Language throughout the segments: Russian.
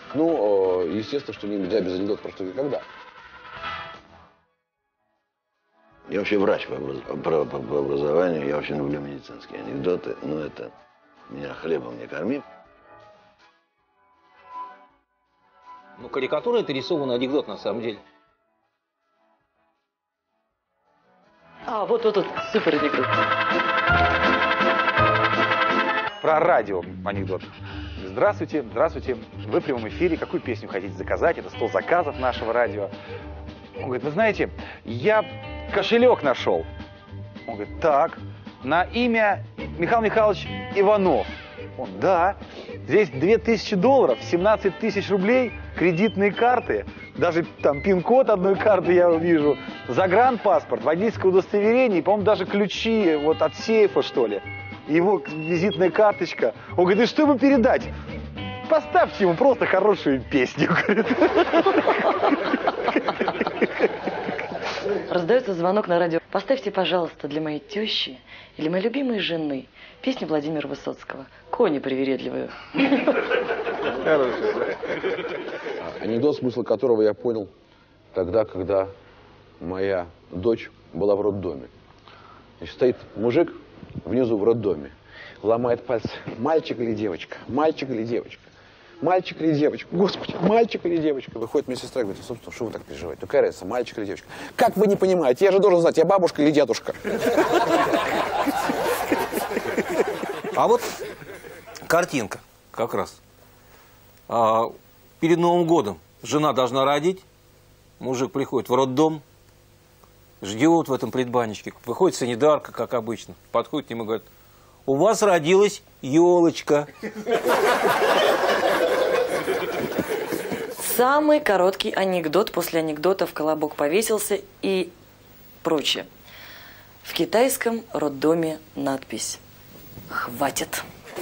Ну, естественно, что нельзя без анекдота про что никогда. Я вообще врач по образованию, я очень люблю медицинские анекдоты, но это меня хлебом не корми. Ну, карикатура – это рисованный анекдот на самом деле. Вот, супер анекдот. Про радио анекдот. Здравствуйте, здравствуйте. Вы в прямом эфире. Какую песню хотите заказать? Это 100 заказов нашего радио. Он говорит, вы знаете, я кошелек нашел. Он говорит, так, на имя Михаил Михайлович Иванов. Он, да, здесь $2000, 17 тысяч рублей, кредитные карты, даже там пин-код одной карты я вижу, загранпаспорт, водительское удостоверение, и, по-моему, даже ключи вот от сейфа, что ли. Его визитная карточка. Он говорит, и что ему передать? Поставьте ему просто хорошую песню. Раздается звонок на радио. Поставьте, пожалуйста, для моей тещи или моей любимой жены песню Владимира Высоцкого «Кони привередливые». Анекдот, смысл которого я понял тогда, когда моя дочь была в роддоме. Значит, стоит мужик внизу в роддоме, ломает пальцы. Мальчик или девочка? Мальчик или девочка? Мальчик или девочка? Господи, мальчик или девочка? Выходит медсестра и говорит, собственно, что вы так переживаете? Какая разница, мальчик или девочка? Как вы не понимаете? Я же должен знать, я бабушка или дедушка? А вот картинка как раз. Перед Новым годом жена должна родить, мужик приходит в роддом, ждет в этом предбанничке. Выходит санитарка, как обычно, подходит к нему и говорит, у вас родилась елочка. Самый короткий анекдот после анекдотов «Колобок повесился» и прочее. В китайском роддоме надпись «Хватит».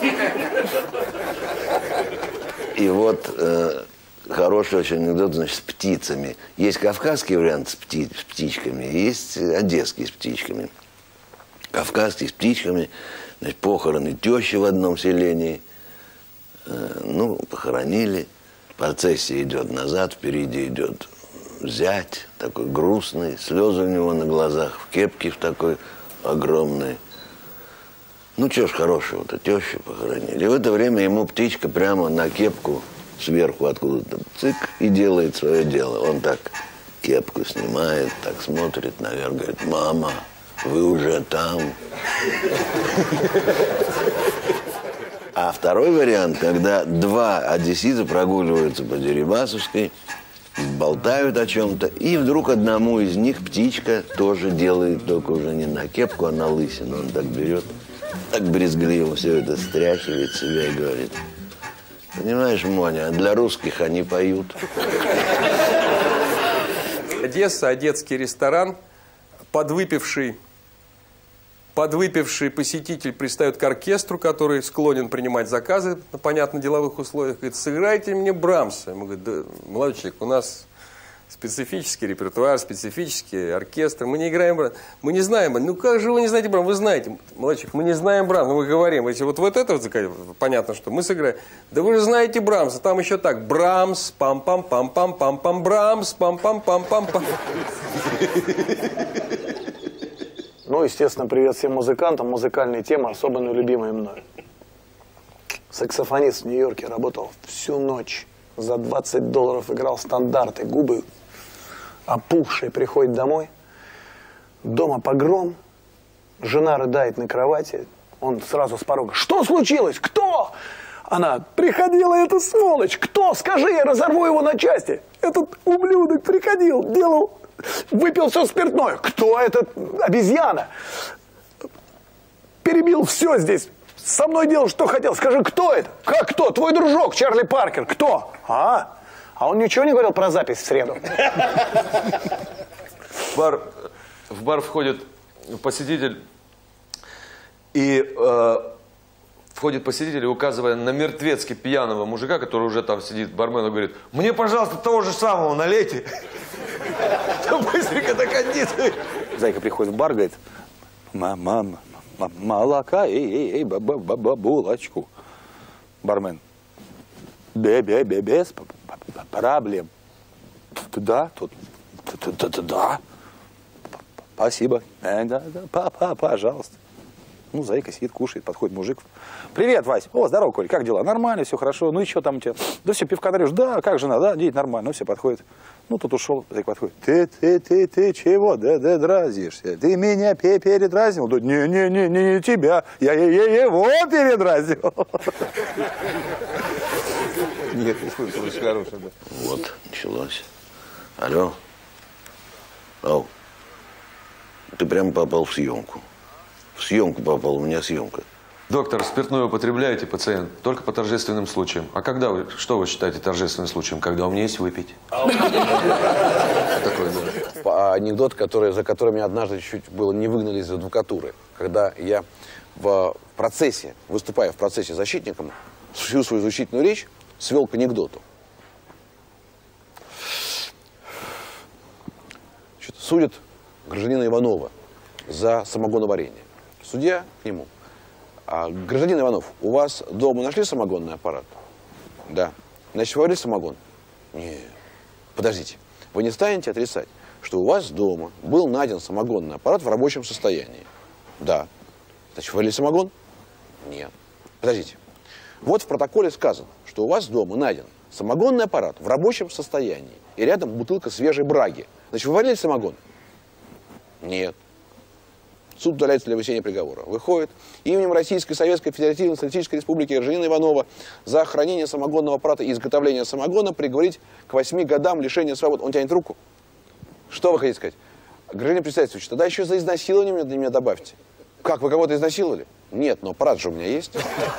И вот хороший очень анекдот, значит, с птицами. Есть кавказский вариант с птичками, есть одесский с птичками. Кавказский с птичками, значит, похороны тещи в одном селении. Ну, похоронили. Процессия идет назад, впереди идет зять, такой грустный, слезы у него на глазах, в кепке в такой огромной. Ну, чё ж хорошего-то, тещу похоронили. И в это время ему птичка прямо на кепку сверху откуда-то цик и делает свое дело. Он так кепку снимает, так смотрит наверх, говорит, мама, вы уже там. А второй вариант, когда два одессита прогуливаются по Дерибасовской, болтают о чем-то, и вдруг одному из них птичка тоже делает, только уже не на кепку, а на лысину. Он так берет, так брезгливо все это стряхивает себя и говорит, понимаешь, Моня, для русских они поют. Одесса, одесский ресторан, подвыпивший посетитель пристает к оркестру, который склонен принимать заказы на, понятно, деловых условиях. Говорит, сыграйте мне Брамса. Ему говорит, да, молодой человек, у нас специфический репертуар, специфический оркестр. Мы не играем Брамса. Мы не знаем. Ну как же вы не знаете Брамса? Вы знаете. Молодой человек, мы не знаем Брамса. Мы говорим, если вот это вот, понятно, что мы сыграем. Да вы же знаете Брамса. Там еще так. Брамс, пам-пам-пам-пам-пам-пам, Брамс, пам-пам-пам-пам-пам. Ну, естественно, привет всем музыкантам. Музыкальные темы, особенно любимые мной. Саксофонист в Нью-Йорке работал всю ночь. За $20 играл стандарты. Губы опухшие, приходит домой. Дома погром. Жена рыдает на кровати. Он сразу с порога. Что случилось? Кто? Она. Приходила эта сволочь. Кто? Скажи, я разорву его на части. Этот ублюдок приходил, делал... Выпил все спиртное. Кто это? Обезьяна. Перебил все здесь. Со мной делал, что хотел. Скажи, кто это? Как кто? Твой дружок Чарли Паркер. Кто? А он ничего не говорил про запись в среду? В бар входит посетитель и указывая на мертвецки пьяного мужика, который уже там сидит, бармен говорит, мне, пожалуйста, того же самого налейте. Быстренько до кондиции. Зайка приходит в бар, говорит, молока, булочку. Бармен, Без проблем. Да, тут, да. Спасибо. Да, пожалуйста. Ну, зайка сидит, кушает, подходит мужик. Привет, Вась. О, здорово, Коль, как дела? Нормально, все хорошо. Ну и что там у тебя? Да все, пивка даришь? Да, как жена? Да, дети нормально. Ну, все, подходит. Ну, тут ушел, зайка подходит. Ты чего? Да, дразнишься. Ты меня передразнил? Да, не тебя. Я его передразнил. Нет, это очень хорошее, да. Вот, началось. Алло. Ау. Ты прямо попал в съемку. В съемку попал, у меня съемка. Доктор, спиртное употребляете, пациент? Только по торжественным случаям. А когда вы, что вы считаете торжественным случаем? Когда у меня есть выпить? Такой, да. Анекдот, за который меня однажды чуть было не выгнали из адвокатуры. Когда я в процессе, выступая в процессе защитником, всю свою защитную речь свел к анекдоту. Судят гражданина Иванова за самогоноварение. Судья к нему. Гражданин Иванов, у вас дома нашли самогонный аппарат? Да. Значит, вы варили самогон? Нет. Подождите. Вы не станете отрицать, что у вас дома был найден самогонный аппарат в рабочем состоянии? Да. Значит, вы варили самогон? Нет. Подождите. Вот в протоколе сказано, что у вас дома найден самогонный аппарат в рабочем состоянии. И рядом бутылка свежей браги. Значит, вы варили самогон? Нет. Суд удаляется для вынесения приговора. Выходит именем Российской Советской Федеративной Социалистической Республики гражданина Иванова за хранение самогонного аппарата и изготовление самогона приговорить к 8 годам лишения свободы. Он тянет руку. Что вы хотите сказать? Гражданин председательствующий, тогда еще за изнасилование для меня добавьте. Как, вы кого-то изнасиловали? Нет, но аппарат же у меня есть.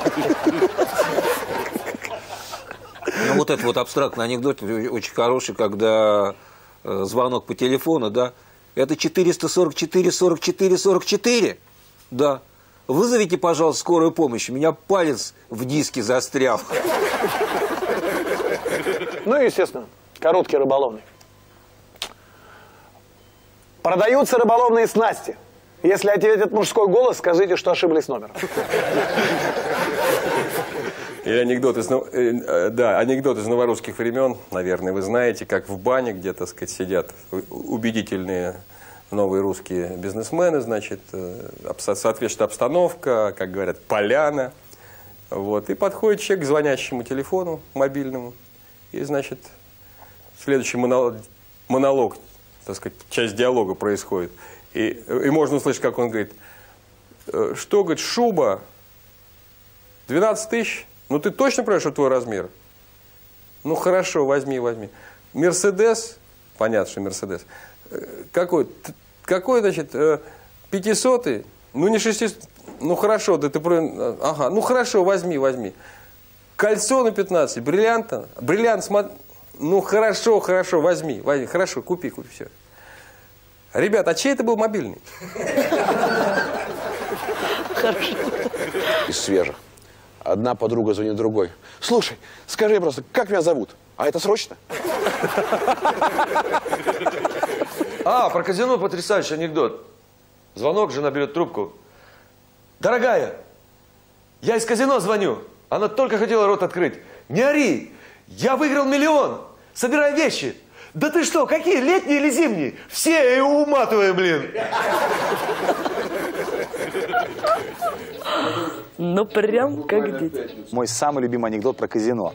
Ну, вот этот вот абстрактный анекдот очень хороший, когда звонок по телефону, да, это 444 44 44, да. Вызовите, пожалуйста, скорую помощь, у меня палец в диске застрял. Ну и, естественно, короткий рыболовный. Продаются рыболовные снасти. Если ответит мужской голос, скажите, что ошиблись номером. И анекдот из новорусских времен, наверное, вы знаете, как в бане, где, так сказать, сидят убедительные новые русские бизнесмены, значит, соответствует обстановка, как говорят, поляна. Вот, и подходит человек к звонящему телефону мобильному, и, значит, следующий монолог, так сказать, часть диалога происходит. И можно услышать, как он говорит, что, говорит, шуба, 12 тысяч? Ну, ты точно понимаешь, что твой размер? Ну, хорошо, возьми. Мерседес, понятно, что Мерседес. Какой, значит, 500-й? Ну, не 600, ну, хорошо, да ты, ага, ну, хорошо, возьми. Кольцо на 15, бриллиант, смотри, ну, хорошо, возьми, хорошо, купи, все. Ребят, а чей это был мобильный? Хорошо. Из свежих. Одна подруга звонит другой. Слушай, скажи просто, как меня зовут? А это срочно? Про казино потрясающий анекдот. Звонок, жена берет трубку. Дорогая, я из казино звоню. Она только хотела рот открыть. Не ори, я выиграл 1 миллион. Собирай вещи. Да ты что, какие, летние или зимние? Все уматываю, блин. Ну, прям как дети. Мой самый любимый анекдот про казино.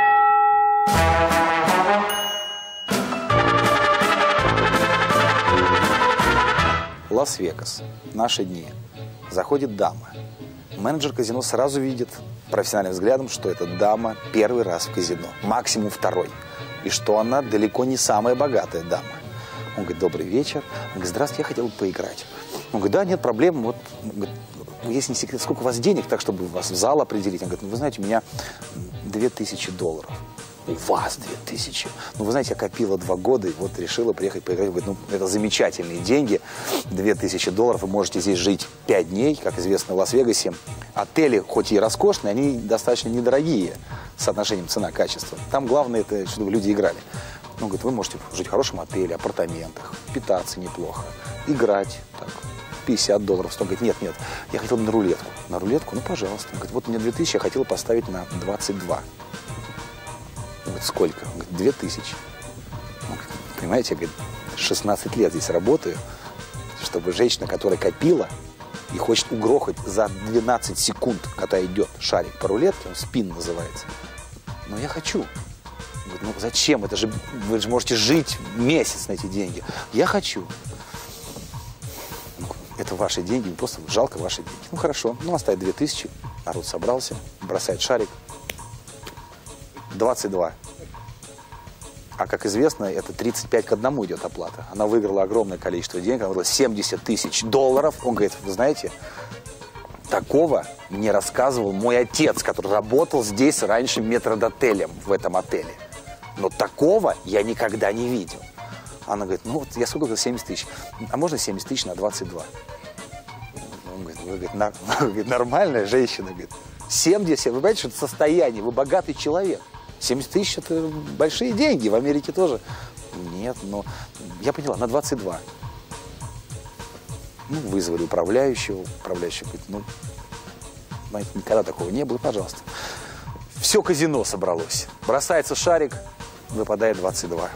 Лас-Вегас. Наши дни. Заходит дама. Менеджер казино сразу видит профессиональным взглядом, что эта дама первый раз в казино, максимум второй. И что она далеко не самая богатая дама. Он говорит, добрый вечер. Он говорит, здравствуйте, я хотел бы поиграть. Он говорит, да, нет проблем. Вот, если не секрет, сколько у вас денег, так, чтобы вас в зал определить? Он говорит, ну, вы знаете, у меня $2000. У вас 2000. Ну, вы знаете, я копила 2 года и вот решила приехать поиграть. Говорит, ну, это замечательные деньги. $2000. Вы можете здесь жить 5 дней, как известно, в Лас-Вегасе. Отели, хоть и роскошные, они достаточно недорогие с соотношением цена-качество. Там главное, это чтобы люди играли. Он говорит, вы можете жить в хорошем отеле, апартаментах, питаться неплохо, играть, так, $50. Он говорит, нет, я хотел бы на рулетку. На рулетку? Ну, пожалуйста. Он говорит, вот у меня 2000, я хотела поставить на 22. Он говорит, сколько? Он говорит, 2000. Он говорит, понимаете, я, говорит, 16 лет здесь работаю, чтобы женщина, которая копила и хочет угрохать за 12 секунд, когда идет шарик по рулетке, он спин называется. Но я хочу. Он говорит, ну зачем? Это же, вы же можете жить месяц на эти деньги. Я хочу. Ну, это ваши деньги, просто жалко ваши деньги. Ну хорошо, ну оставить 2000, народ собрался, бросает шарик. 22. А как известно, это 35 к 1 идет оплата. Она выиграла огромное количество денег, она выиграла $70 тысяч. Он говорит, вы знаете, такого мне рассказывал мой отец, который работал здесь раньше метрдотелем в этом отеле. Но такого я никогда не видел. Она говорит, ну вот я сколько говорил, 70 тысяч. А можно 70 тысяч на 22? Он говорит, вы говорит, нормальная женщина. Говорит, 70, вы понимаете, что это состояние, вы богатый человек. 70 тысяч – это большие деньги, в Америке тоже. Нет, но я поняла, на 22. Ну, вызвали управляющего. Управляющий говорит, ну, знаете, никогда такого не было, пожалуйста. Все казино собралось. Бросается шарик, выпадает 22.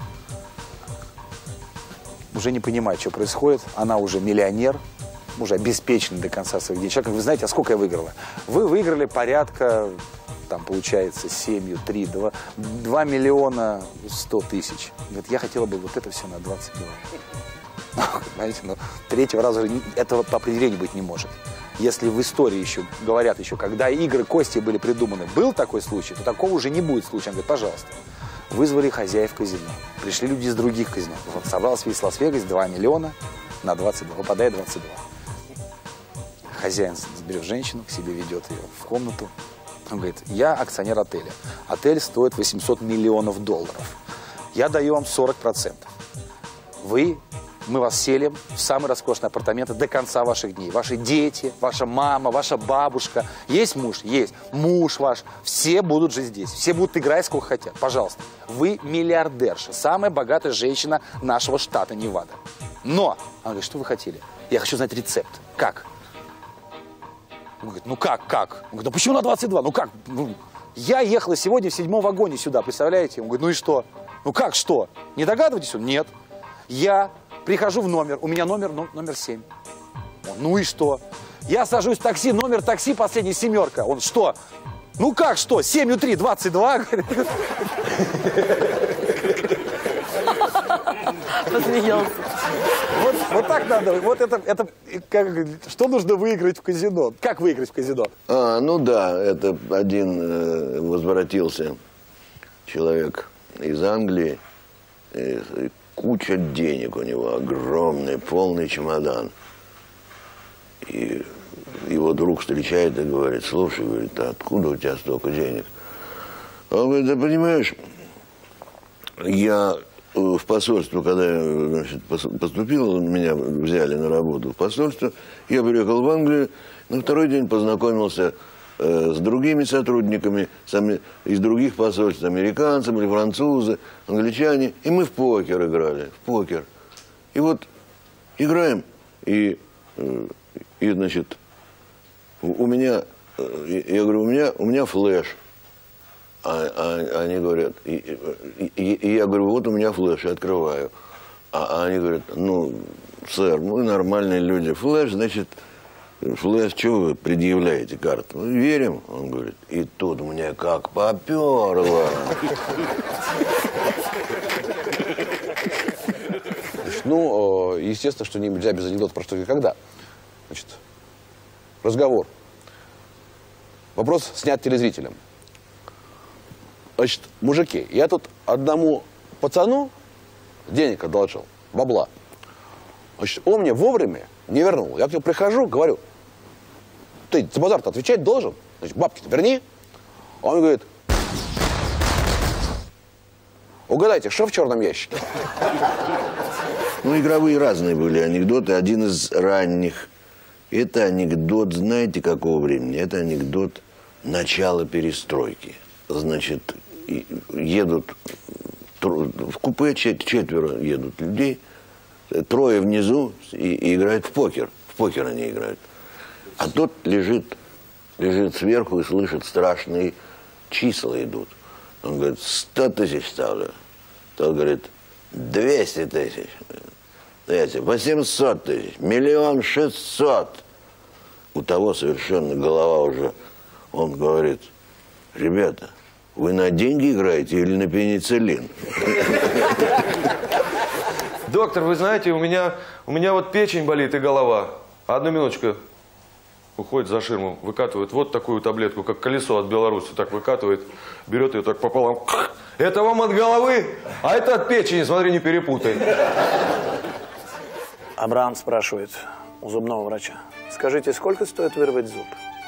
Уже не понимает, что происходит. Она уже миллионер, уже обеспеченный до конца своих дней. Человек, вы знаете, а сколько я выиграла? Вы выиграли порядка, там получается, 2 миллиона 100 тысяч. Говорит, я хотела бы вот это все на 22. Понимаете, но третьего раза этого по определению быть не может. Если в истории еще, говорят еще, когда игры кости были придуманы, был такой случай, то такого уже не будет случая. Он говорит, пожалуйста. Вызвали хозяев казино. Пришли люди из других казино. Вот собрался весь Лас-Вегас, 2 миллиона на 22. Выпадает 22. Хозяин берет женщину, к себе ведет ее в комнату. Он говорит, я акционер отеля. Отель стоит $800 миллионов. Я даю вам 40%. Мы вас селим в самые роскошные апартаменты до конца ваших дней. Ваши дети, ваша мама, ваша бабушка. Есть муж? Есть. Муж ваш. Все будут жить здесь. Все будут играть сколько хотят. Пожалуйста. Вы миллиардерша. Самая богатая женщина нашего штата Невада. Но, она говорит, что вы хотели? Я хочу знать рецепт. Как? Он говорит, ну как? Он говорит, ну почему на 22? Ну как? Я ехала сегодня в 7-м вагоне сюда, представляете? Он говорит, ну и что? Ну как что? Не догадываетесь? Нет. Я прихожу в номер, у меня номер 7. Он, ну и что? Я сажусь в такси, номер такси последний 7. Он, что? Ну как что? 7 3, 22. Посмеялся. Вот так надо. Вот это что нужно выиграть в казино? Как выиграть в казино? Ну да, это один возвратился человек из Англии, и куча денег у него, огромный, полный чемодан. И его друг встречает и говорит, слушай, говорит, а откуда у тебя столько денег? Он говорит, да понимаешь, я в посольство, когда я, значит, поступил, меня взяли на работу в посольство, я приехал в Англию, на второй день познакомился с другими сотрудниками из других посольств, американцы или французы, англичане, и мы в покер играли, в покер. И вот играем, и значит, у меня, я говорю, у меня флеш. А они говорят, и я говорю, вот у меня флеш, я открываю. А они говорят, ну, сэр, мы нормальные люди, флеш, значит, флеш, что вы предъявляете карту? Мы верим, он говорит, и тут мне как поперло. Ну, естественно, что нельзя без анекдота про что и когда. Значит, разговор. Вопрос снят телезрителям. Значит, мужики, я тут одному пацану денег одолжил, бабла. Значит, он мне вовремя не вернул. Я к нему прихожу, говорю, ты за базар-то отвечать должен? Значит, бабки-то верни. Он говорит, угадайте, что в черном ящике? Ну, игровые разные были анекдоты. Один из ранних. Это анекдот, знаете, какого времени? Это анекдот начала перестройки. Значит, едут в купе, четверо едут людей, трое внизу и играют в покер. В покер они играют. А тот лежит сверху и слышит, страшные числа идут. Он говорит, 100 тысяч ставлю. Тот говорит, 200 тысяч. Я тебе 800 тысяч, 1 600 000. У того совершенно голова уже. Он говорит, ребята, вы на деньги играете или на пенициллин? Доктор, вы знаете, у меня вот печень болит и голова. Одну минуточку. Уходит за ширму, выкатывает вот такую таблетку, как колесо от Беларуси, так выкатывает, берет ее так пополам. Это вам от головы, а это от печени, смотри, не перепутай. Абрам спрашивает у зубного врача. Скажите, сколько стоит вырвать зуб?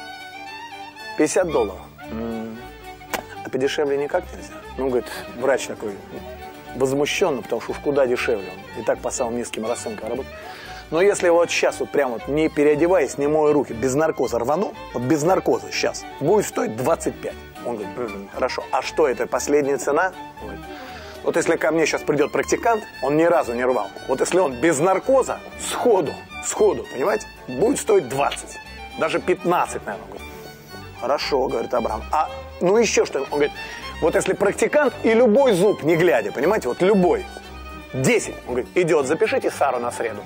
$50. А подешевле никак нельзя? Ну, говорит, врач такой возмущенно, потому что уж куда дешевле. Он и так по самым низким расценкам работает. Но если вот сейчас, вот прям вот не переодеваясь, не моя руки, без наркоза рвану, вот без наркоза сейчас, будет стоить 25. Он говорит, хорошо, а что это, последняя цена? Он говорит, вот если ко мне сейчас придет практикант, он ни разу не рвал. Вот если он без наркоза, сходу, понимаете, будет стоить 20, даже 15, наверное. Он говорит, хорошо, говорит Абрам. А ну еще что? Он говорит, вот если практикант и любой зуб, не глядя, понимаете, вот любой, 10. Он говорит, идет, запишите Сару на среду.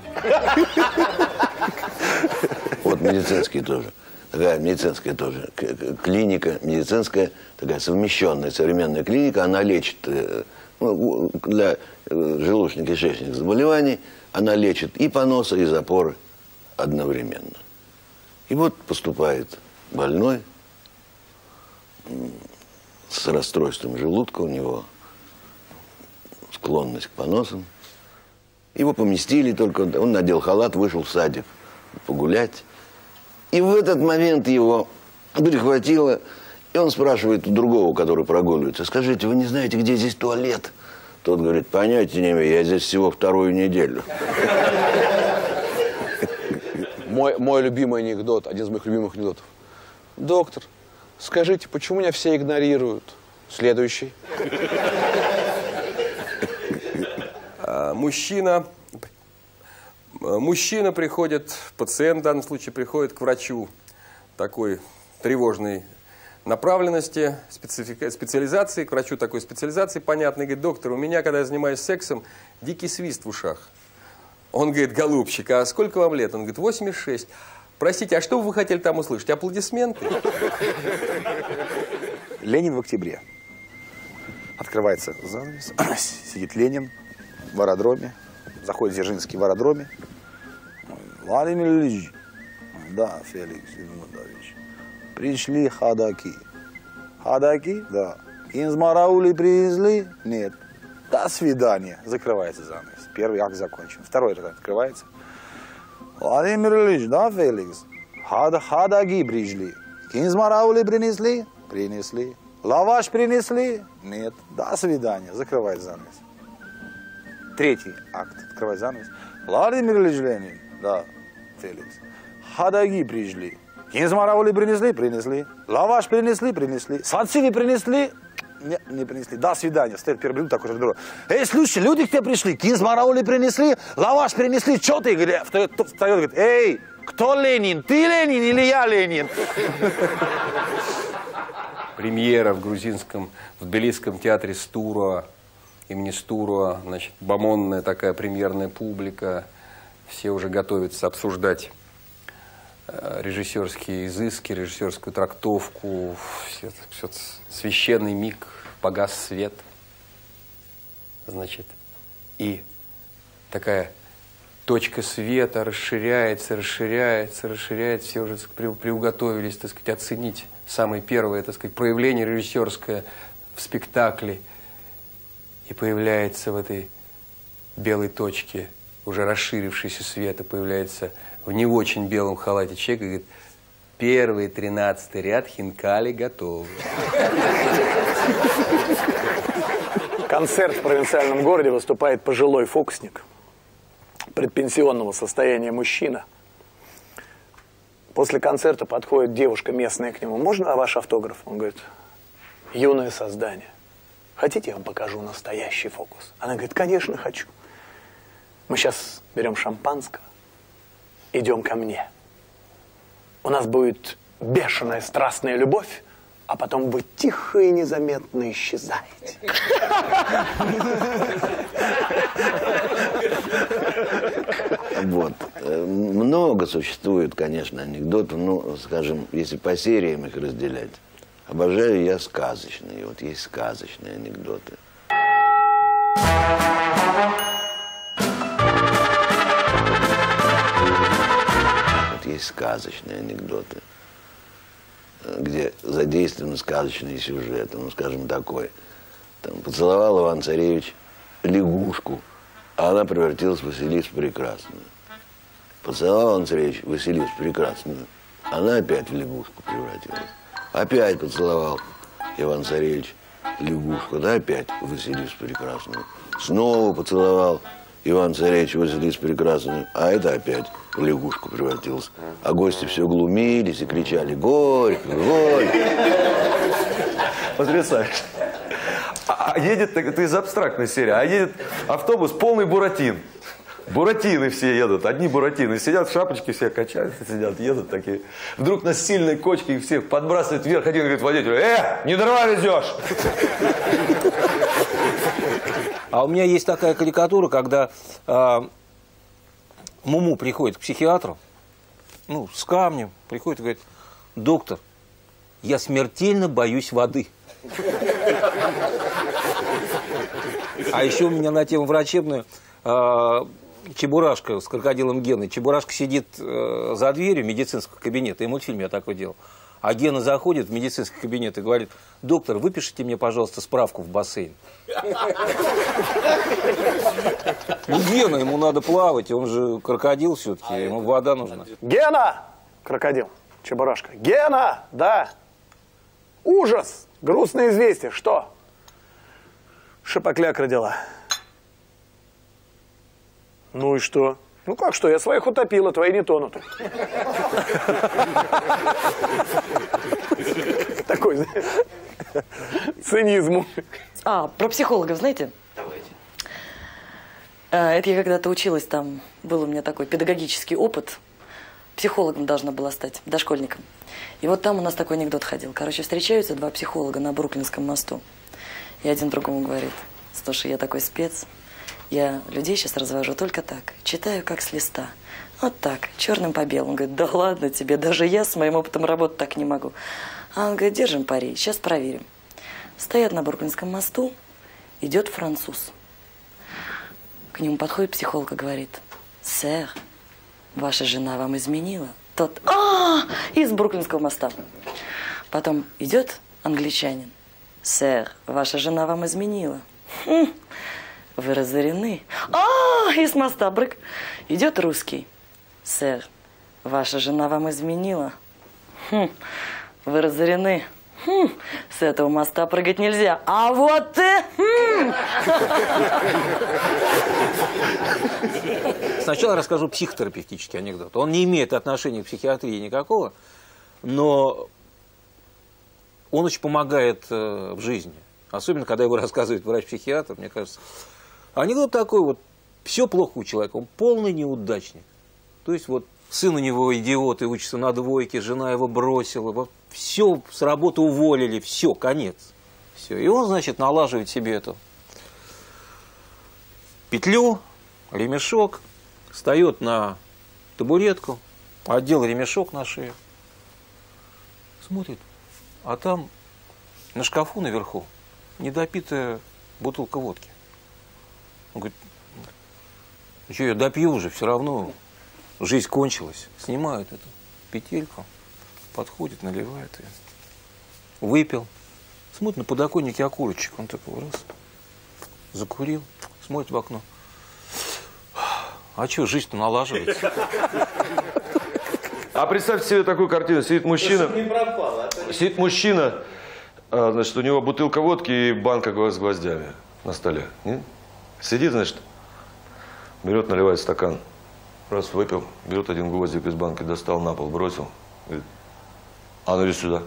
Вот медицинский тоже. Такая медицинская тоже. Клиника медицинская, такая совмещенная современная клиника. Она лечит для желудочно-кишечных заболеваний. Она лечит и поносы, и запоры одновременно. И вот поступает больной с расстройством желудка, у него склонность к поносам. Его поместили, только он надел халат, вышел в садик погулять. И в этот момент его перехватило, и он спрашивает у другого, который прогуливается, скажите, вы не знаете, где здесь туалет? Тот говорит, понятия не имею, я здесь всего 2-ю неделю. Мой любимый анекдот, один из моих любимых анекдотов. Доктор, скажите, почему меня все игнорируют? Следующий. Мужчина приходит, пациент в данном случае приходит к врачу такой тревожной направленности, специализации, к врачу такой специализации, понятный, говорит, доктор, у меня, когда я занимаюсь сексом, дикий свист в ушах. Он говорит, голубчик, а сколько вам лет? Он говорит, 86. Простите, а что вы хотели там услышать? Аплодисменты? Ленин в октябре. Открывается занавес, сидит Ленин в аэродроме, заходит Дзержинский в аэродроме. Владимир Ильич, да, Феликс Иванович, пришли ходаки. Ходаки? Да. Кинзмараули привезли? Нет. До свидания. Закрывается занавес. Первый акт закончен. Второй акт открывается. Владимир Ильич, да, Феликс? Ходаки пришли. Кинзмараули принесли? Принесли. Лаваш принесли? Нет. До свидания. Закрывает занавес. Третий акт. Открывает занавес. Владимир Ильич Ленин. Да, Феликс. Ходаки пришли. Кинзмараули принесли? Принесли. Лаваш принесли? Принесли. Сацили принесли? Нет, не принесли. До свидания. Стоит первый блюдо такой же друг. Эй, слушай, люди к тебе пришли. Кинзмараули принесли? Лаваш принесли? Что ты? Встает, говорит, эй, кто Ленин? Ты Ленин или я Ленин? Премьера в грузинском, в тбилисском театре Стура, имени Стура, значит, бомонная такая премьерная публика. Все уже готовятся обсуждать режиссерские изыски, режиссерскую трактовку. Все священный миг, погас свет. Значит, и такая точка света расширяется, расширяется, расширяется. Все уже, так сказать, приуготовились, так сказать, оценить самое первое, так сказать, проявление режиссерское в спектакле. И появляется в этой белой точке, уже расширившийся света, появляется в не очень белом халате человек и говорит, первый 13-й ряд хинкали готовы. Концерт в провинциальном городе, выступает пожилой фокусник, предпенсионного состояния мужчина. После концерта подходит девушка местная к нему. Можно ваш автограф? Он говорит, юное создание, хотите, я вам покажу настоящий фокус? Она говорит, конечно, хочу. Мы сейчас берем шампанского, идем ко мне. У нас будет бешеная страстная любовь, а потом вы тихо и незаметно исчезаете. Вот. Много существует, конечно, анекдотов. Ну, скажем, если по сериям их разделять. Обожаю я сказочные. Вот есть сказочные анекдоты. Вот есть сказочные анекдоты, где задействованы сказочные сюжеты. Ну, скажем, такой. Там, поцеловал Иван-Царевич лягушку, а она превратилась в Василису Прекрасную. Поцеловал Иван-Царевич Василису Прекрасную, она опять в лягушку превратилась. Опять поцеловал Иван-Царевич лягушку, да, опять в Василису Прекрасную. Снова поцеловал Иван-Царевич Василису Прекрасную, а это опять в лягушку превратилось. А гости все глумились и кричали: «Горько, горько». Потрясающе. А едет, это из абстрактной серии, а едет автобус полный буратин. Буратины все едут, одни буратины. Сидят в шапочке, все качаются, сидят, едут такие. Вдруг на сильной кочке их всех подбрасывает вверх. Один говорит водителю: не дрова везешь. А у меня есть такая карикатура, когда Муму приходит к психиатру, ну, с камнем, приходит и говорит: доктор, я смертельно боюсь воды. А еще у меня на тему врачебную Чебурашка с крокодилом Геной. Чебурашка сидит за дверью медицинского кабинета, и мультфильм я такой делал. А Гена заходит в медицинский кабинет и говорит: доктор, выпишите мне, пожалуйста, справку в бассейн. Ну, Гена, ему надо плавать, он же крокодил все-таки, ему вода нужна. Гена! Крокодил. Чебурашка. Гена! Да. Ужас! Грустное известие. Что? Шапокляк родила. Ну и что? Ну как что? Я своих утопила, твои не тонут. Такой цинизм. Про психологов знаете? Давайте. Это я когда-то училась, там был у меня такой педагогический опыт. Психологом должна была стать, дошкольником. И вот там у нас такой анекдот ходил. Короче, встречаются два психолога на Бруклинском мосту. И один другому говорит: слушай, я такой спец. Я людей сейчас развожу только так. Читаю как с листа. Вот так, черным по белому. Он говорит: да ладно тебе, даже я с моим опытом работать так не могу. А он говорит: держим пари, сейчас проверим. Стоят на Бруклинском мосту, идет француз. К нему подходит психолог и говорит: сэр, ваша жена вам изменила. Тот: из Бруклинского моста. Потом идет англичанин: сэр, ваша жена вам изменила. Вы разорены. Из моста брык. Идет русский: сэр, ваша жена вам изменила. Вы разорены. С этого моста прыгать нельзя. А вот ты... Сначала расскажу психотерапевтический анекдот. Он не имеет отношения к психиатрии никакого, но он очень помогает в жизни. Особенно, когда его рассказывает врач-психиатр, мне кажется. Анекдот такой вот: все плохо у человека, он полный неудачник. То есть вот сын у него идиот и учится на двойке, жена его бросила, вот все, с работы уволили, все, конец. Все. И он, значит, налаживает себе эту петлю, ремешок, встает на табуретку, одел ремешок на шею, смотрит, а там на шкафу наверху недопитая бутылка водки. Он говорит: ну что, я допью уже, все равно жизнь кончилась. Снимает эту петельку, подходит, наливает ее. Выпил. Смотрит, на подоконнике окурочек. Он такой раз, закурил, смотрит в окно. А что, жизнь-то налаживается. А представьте себе такую картину. Сидит мужчина, значит, у него бутылка водки и банка с гвоздями на столе. Не? Сидит, значит, берет, наливает стакан. Раз выпил, берет один гвоздик из банки, достал, на пол бросил. Говорит: а ну иди сюда.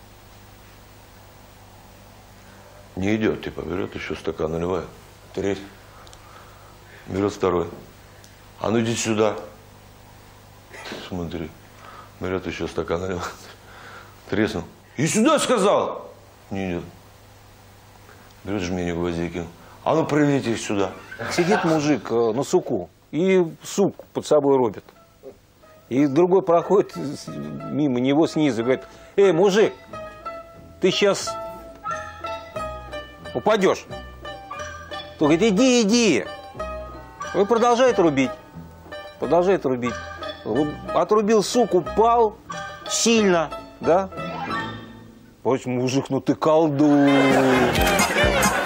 Не идет, типа, берет еще стакан, наливает. Треть. Берет второй. А ну иди сюда. Смотри. Берет еще стакан, наливает. Треснул. И сюда сказал. Не идет. Берет жменю гвоздики. А ну приведите их сюда. Сидит мужик на суку и сук под собой робит. И другой проходит мимо него снизу и говорит: эй, мужик, ты сейчас упадешь. Тот говорит: иди, иди. И продолжает рубить. Продолжает рубить. Отрубил сук, упал сильно, да? В общем, мужик, ну ты колдун.